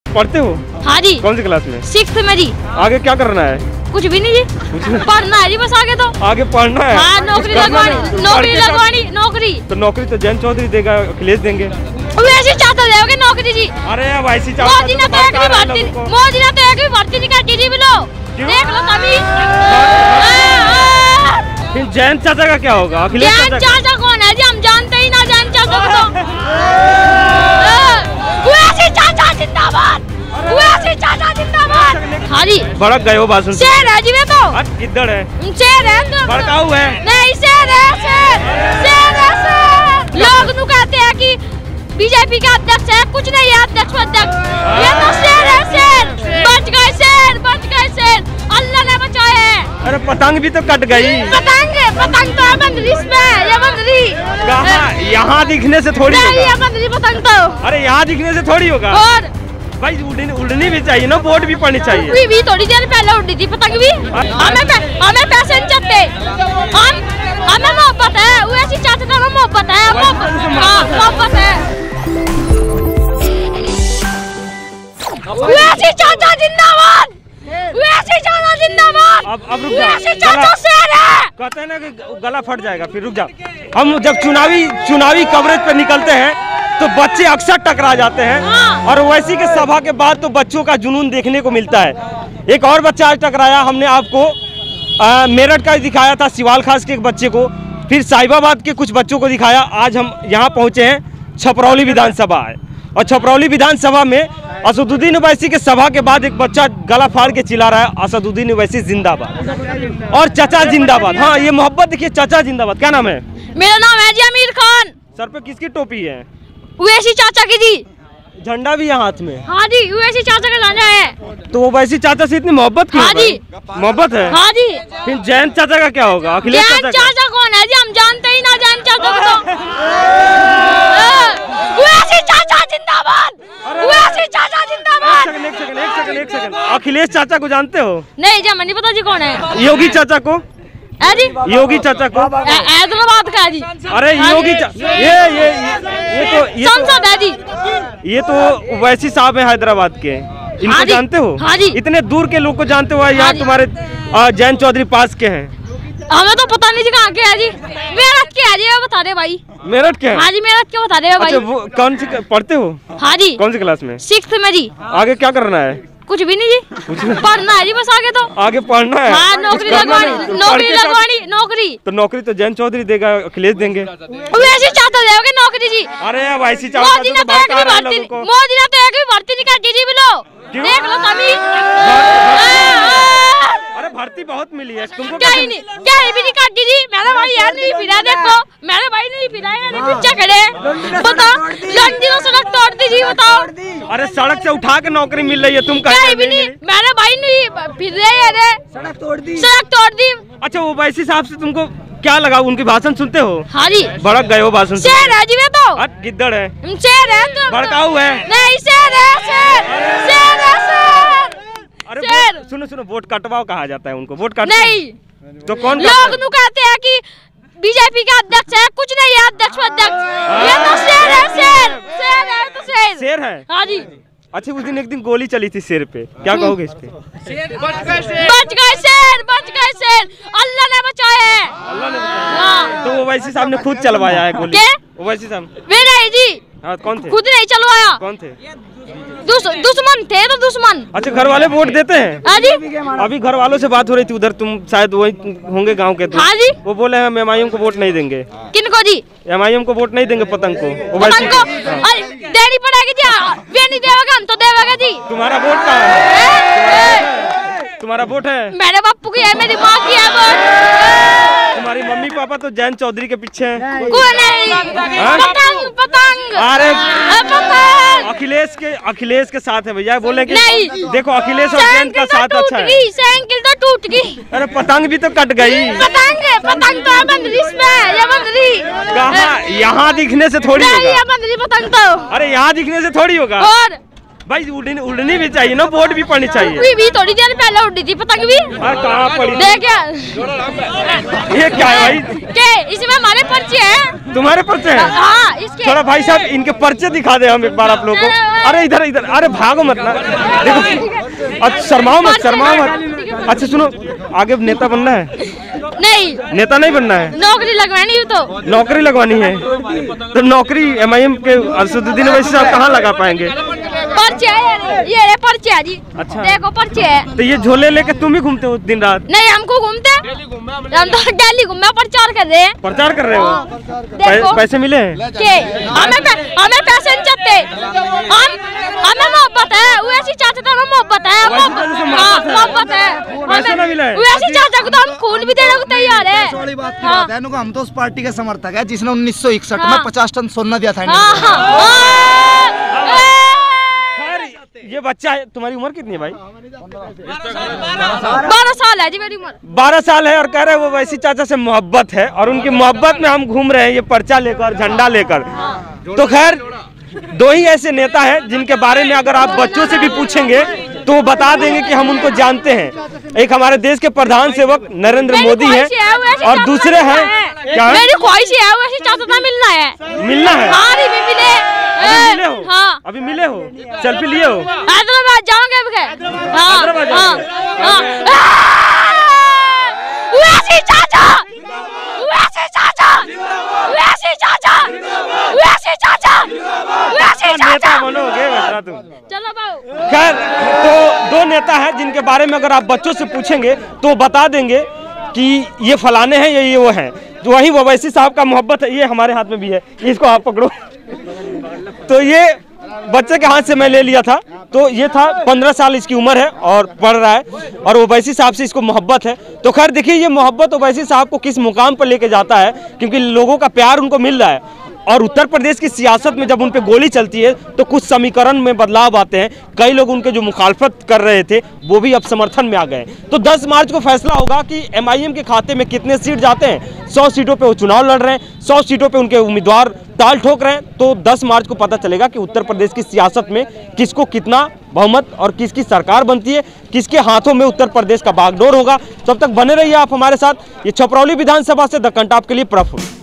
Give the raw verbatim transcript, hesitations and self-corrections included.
पढ़ते हो? हाँ जी। कौन सी क्लास में? सिक्स्थ में जी। आगे क्या करना है? कुछ भी नहीं जी, कुछ नहीं, पढ़ना है जी बस आगे तो। आगे पढ़ना है। हाँ, नौकरी लगवानी, नौकरी लगवानी, नौकरी। तो नौकरी तो जैन चौधरी देगा, अखिलेश देंगे। वैसे चाहते देओगे नौकरी जी। अरे अब ऐसी चाहते मोदी ने तो एक भी भर्ती, मोदी ने तो एक भी भर्ती नहीं कर दी बोलो। देख लो तभी। फिर जैन चाचा का क्या होगा? अखिलेश जैन चाचा कौन है जी? हम जानते ही ना जैन चाचा को तो। वैसे चाचा जिंदाबाद, वैसे चाचा जिंदाबाद। हाँ जी। भड़क गए हो भाषण से। शेर है जी वे तो। किधर है? शेर है तो। भड़काऊ है? नहीं शेर है, शेर, शेर है शेर। लोग नु कहते हैं कि बीजेपी का अध्यक्ष है, कुछ नहीं है अध्यक्ष अध्यक्ष। ये तो शेर है शेर। बच गए शेर, बच गए शेर, अल्लाह ने बचाए हैं। अरे पतंग भी तो कट गई। पतंग, पतंग तो बंदरी इसमें, ये बंदरी। कहाँ? यहाँ दिखने से थोड़ी होगा। ये बंदरी पतंग तो। अरे यहाँ दिखने से थोड़ी होगा। और भाई उड़नी उड़नी भी चाहिए ना, बोट भी पड़नी चाहिए। भी, भी थोड़ी देर पहले उड़ी थी पतंग भी। हमें हमें पैसे नहीं चाहते, हम हमें मोहब्बत है। वैसी चाचा का मोहब्बत है, मोहब्बत है। वैसी चाचा जिंदाबाद, वैसी चाचा जिंदाबाद। अब अब रुक जा, वैसी चाचा शेर है। कहते हैं ना कि गला फट जाएगा। फिर रुक जा, हम जब चुनावी चुनावी कवरेज पे निकलते हैं तो बच्चे अक्सर टकरा जाते हैं। हाँ। और वैसी के सभा के बाद तो बच्चों का जुनून देखने को मिलता है। एक और बच्चा आज टकराया, हमने आपको आ, मेरठ का दिखाया था, सिवाल खास के एक बच्चे को, फिर साहिबाबाद के कुछ बच्चों को दिखाया। आज हम यहाँ पहुँचे हैं, छपरौली विधानसभा है और छपरौली विधानसभा में असदुद्दीन ओवैसी के सभा के बाद एक बच्चा गला फाड़ के चिल्ला रहा है, असदुद्दीन ओवैसी जिंदाबाद और चाचा जिंदाबाद। हाँ, ये मोहब्बत देखिए, चाचा जिंदाबाद। क्या नाम है? मेरा नाम है जी आमिर खान। सर पे किसकी टोपी है? वैसी चाचा की जी। झंडा भी है हाथ में। हाँ जी, वैसी चाचा का झंडा है। तो वो वैसी चाचा से इतनी मोहब्बत क्यों? हाँ जी, मोहब्बत है। हाँ जी। फिर जैन चाचा का क्या होगा? अखिलेश चाचा, चाचा कौन है जी? हम जानते ही ना जैन चाचा को तो। वैसी चाचा जिंदाबाद, वैसी चाचा जिंदाबाद। एक सेकंड, एक सेकंड, एक सेकंड, एक सेकंड। अखिलेश चाचा को जानते हो? नहीं जी, हमें नहीं पता जी कौन है। योगी चाचा को? जी? योगी चाचा को? हैदराबाद का जी। अरे योगी चाचा, ये ये ये तो ये सांसद है जी। ये तो ओवैसी साहब है हैदराबाद के, इनको हाँ जानते हो? हाँ जी। इतने दूर के लोग को जानते हो? यहाँ तुम्हारे जैन चौधरी पास के हैं। हमें तो पता नहीं जी कहाँ के है जी। मेरठ के है जी, बता दे भाई। मेरठ के? हाँ जी, मेरठ के बता दे भाई। अच्छा, वो कौन सी पढ़ते हो? हाँ जी। कौन सी क्लास में? सिक्स्थ में जी। आगे क्या करना है? कुछ भी नहीं जी, पढ़ना है जी बस आगे तो। आगे पढ़ना है। हाँ, नौकरी लगवानी, नौकरी लगवानी, नौकरी। तो नौकरी तो जैन चौधरी देगा, अखिलेश देंगे। वैसे चाहते देओगे नौकरी जी। अरे अब ऐसी चाहते मोदी ने तो एक भी भर्ती, मोदी ने तो एक भी भर्ती नहीं कर दी बोलो। देख लो तभी। अरे भर्ती बहुत मिली है तुमको। क्या ही नहीं, क्या ही भी नहीं कर दी जी। मेरा भाई यार नहीं फिरा, देखो मेरा भाई नहीं फिरा है, पीछे खड़े। बताओ लंडी तो सड़क तोड़ दी जी, बताओ। अरे सड़क से उठा के नौकरी मिल रही है, तुम क्या ही भी नहीं, मेरे भाई नहीं फिर रहे है, सड़क तोड़ दी, सड़क तोड़ दी। अच्छा, वो वैसी साहब से तुमको क्या लगा? उनकी भाषण सुनते हो? हाँ जी। भड़क गए हो भाषण से? शेर है जी वे तो। गिद्दड़ है? शेर है तो। भड़काऊ है? नहीं, शेर है शेर, शेर है शेर। अरे शेर। सुनो सुनो, वोट कटवाओ कहा जाता है उनको, वोट काट नहीं तो कौन? लोग नु कहते हैं कि बीजेपी का अध्यक्ष है, कुछ नहीं है अध्यक्ष अध्यक्ष। ये तो शेर है शेर, शेर है तो शेर। शेर है? हाँ जी। अच्छा, उस दिन एक दिन गोली चली थी शेर पे, क्या कहोगे इस पे? बच गए शेर, बच गए शेर, अल्लाह ने बचाए हैं। अल्लाह ने बचाया। तो वो वैसी साहब ने खुद चलवाया है गोली? वो वैसी साहब? वे नहीं जी। हाँ, कौन थे? खुद नहीं चलवाया। कौन थे? दुस, दुश्मन थे तो दुश्मन। अच्छा, घर वाले वोट देते हैं? हाँ जी। अभी घर वालों से बात हो रही थी उधर, तुम शायद वही होंगे गांव के। हाँ जी। वो बोले हम एम आई एम को वोट नहीं देंगे। किनको जी? एम आई एम को वोट नहीं देंगे, पतंग को। पतंग को देनी पड़ेगी जी, वे नहीं देगा हम तो देगा जी। तुम्हारा वोट कहाँ है? तुम्हारा वोट है? मेरे बापू की है, मेरी माँ की है वोट। तुम्हारी मम्मी पापा तो जैन चौधरी के पीछे हैं। कोई नहीं। पतंग, पतंग। अरे पतंग अखिलेश के अखिलेश के साथ है भैया, बोले कि नहीं। देखो अखिलेश और जैन का साथ अच्छा है। साइकिल तो टूट गई। अरे पतंग भी तो कट गई। पतंग पतंग तो बंदरी इसमें, ये बंदरी कहाँ? यहाँ दिखने से थोड़ी होगा। ये बंदरी पतंग तो। अरे यहाँ दिखने से थोड़ी होगा। और भाई उड़नी उड़नी भी चाहिए ना, वोट भी पड़नी चाहिए। भी, भी थोड़ी देर पहले उड़ी थी पतंग भी। कहाँ पड़ी? देख ये क्या है भाई? के इसमें हमारे पर्चे हैं। तुम्हारे पर्चे हैं? हाँ, इसके। थोड़ा भाई साहब इनके पर्चे दिखा दे हम एक बार आप लोग को। अरे इधर इधर, अरे भागो मत ना, देखो। अच्छा शर्माओ मत, शर्माओ मत। अच्छा सुनो, आगे नेता बनना है? नहीं, नेता नहीं बनना है, नौकरी लगवानी है। तो नौकरी लगवानी है। तो नौकरी एमआईएम के असदुद्दीन ओवैसी साहब कहाँ लगा पाएंगे? पर्चे है, ये रे पर्चे है जी। अच्छा, देखो पर्चे है। तो ये झोले लेके तुम ही घूमते हो दिन रात? नहीं, हमको घूमते हम तो दिल्ली घूमे, प्रचार कर रहे हैं। प्रचार कर रहे हो? देखो पैसे मिले हैं? के हमें हमें पैसे नहीं चाहते, हम हमें मोहब्बत है। वैसी चाचा तो हमें मोहब्बत है, मोहब्बत है। पैसे ना मिला है? वैसी चाचा को तो हम खून भी देने को तैयार है। बड़ी बात की बात है, हम तो उस पार्टी के समर्थक है जिसने उन्नीस सौ इकसठ में पचास टन सोना दिया था। ये बच्चा है, तुम्हारी उम्र कितनी है भाई? बारह साल है जी मेरी उम्र। बारह साल है और कह रहे हैं वो वैसी चाचा से मोहब्बत है, और उनकी मोहब्बत में हम घूम रहे हैं ये पर्चा लेकर, झंडा लेकर। तो खैर दो ही ऐसे नेता हैं जिनके बारे में अगर आप बच्चों से भी पूछेंगे तो वो बता देंगे कि हम उनको जानते हैं। एक हमारे देश के प्रधान सेवक नरेंद्र मोदी हैं, और दूसरे हैं क्या है? मेरी ख्वाहिश है वैसी चाचा मिलना है। मिलना है? हाँ, अभी भी मिले। अभी मिले हो? हाँ, अभी मिले हो? सेल्फी लिए हो? हैदराबाद जाओगे अभी? हाँ, हैदराबाद हाँ, जाओगे? हाँ। वैसी चाचा, वैसी चाचा, वैसी चाचा, वैसी चाचा, वैसी चाचा। नेता बनोगे बेटा तुम। चलो बाबू। खैर तो दो नेता हैं जिनके बारे में अगर आप बच्चों से पूछेंगे तो बता देंगे कि ये फलाने हैं, ये ये वो हैं। जो वही ओवैसी साहब का मोहब्बत है, ये हमारे हाथ में भी है, इसको आप पकड़ो। तो ये बच्चे के हाथ से मैं ले लिया था। तो ये था, पंद्रह साल इसकी उम्र है और पढ़ रहा है, और ओवैसी साहब से इसको मोहब्बत है। तो खैर देखिए ये मोहब्बत ओवैसी साहब को किस मुकाम पर लेके जाता है, क्योंकि लोगों का प्यार उनको मिल रहा है। और उत्तर प्रदेश की सियासत में जब उन पे गोली चलती है तो कुछ समीकरण में बदलाव आते हैं। कई लोग उनके जो मुखालफत कर रहे थे वो भी अब समर्थन में आ गए। तो दस मार्च को फैसला होगा कि एमआईएम के खाते में कितने सीट जाते हैं। सौ सीटों पे वो चुनाव लड़ रहे हैं, सौ सीटों पे उनके उम्मीदवार ताल ठोक रहे हैं। तो दस मार्च को पता चलेगा कि उत्तर प्रदेश की सियासत में किसको कितना बहुमत और किसकी सरकार बनती है, किसके हाथों में उत्तर प्रदेश का बागडोर होगा। तब तक बने रहिए आप हमारे साथ। ये छपरौली विधानसभा से द कंटाप के लिए प्रफ।